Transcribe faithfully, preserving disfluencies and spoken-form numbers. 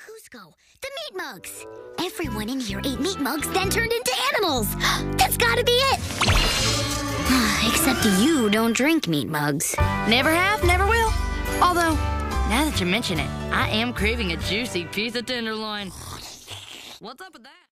Kuzco, the meat mugs. Everyone in here ate meat mugs, then turned into animals. That's gotta be it. Except you don't drink meat mugs. Never have, never will. Although, now that you mention it, I am craving a juicy piece of tenderloin. What's up with that?